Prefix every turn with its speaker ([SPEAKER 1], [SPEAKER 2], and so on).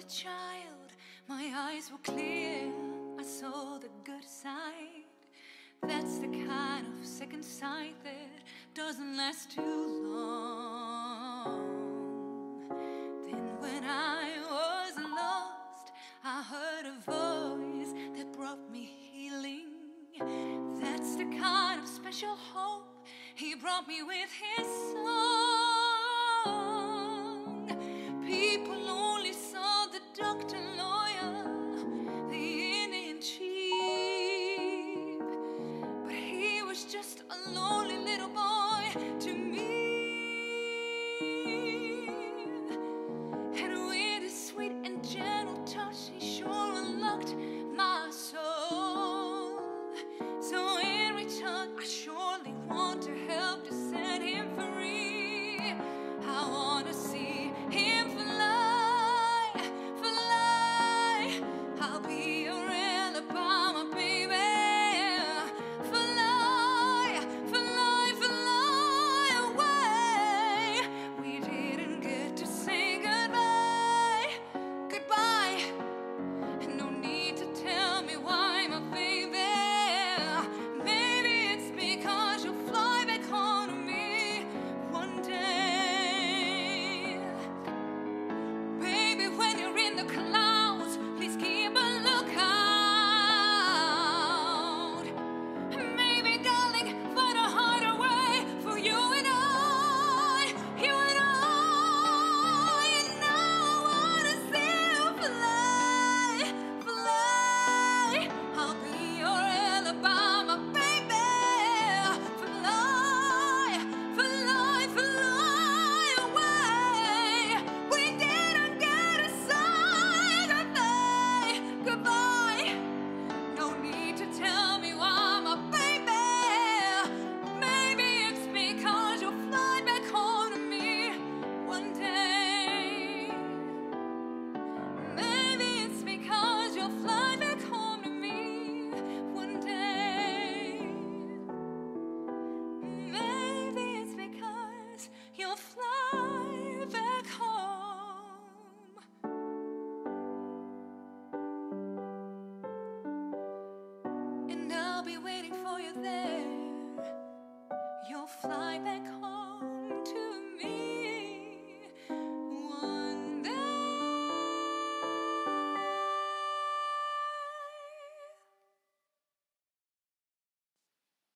[SPEAKER 1] child, my eyes were clear, I saw the good side. That's the kind of second sight that doesn't last too long. Then when I was lost, I heard a voice that brought me healing. That's the kind of special hope he brought me with his song. People only saw the doctor, lawyer, the Indian chief, but he was just a lonely little boy to me. And with his sweet and gentle touch, he sure unlocked my soul. So in return, I surely want to help to set him free. I want to see him fly, fly. I'll be your Alabama, baby. Fly, fly, fly away. We didn't get to say goodbye, goodbye. No need to tell me why, my baby. Maybe it's because you'll fly back home to me one day. Baby, when you're in the clouds, please keep a lookout. Maybe, darling, find a harder way for you and I, you and I. And now I wanna see you fly, fly. I'll be your Alabama, baby. Fly, fly, fly away. We didn't get to say goodbye, goodbye. No need to tell me why, my baby. Maybe it's because you'll fly back home to me one day. Maybe it's because you'll fly back home to me one day. Maybe it's because you'll fly back home. And I'll be waiting for you there. You'll fly back home.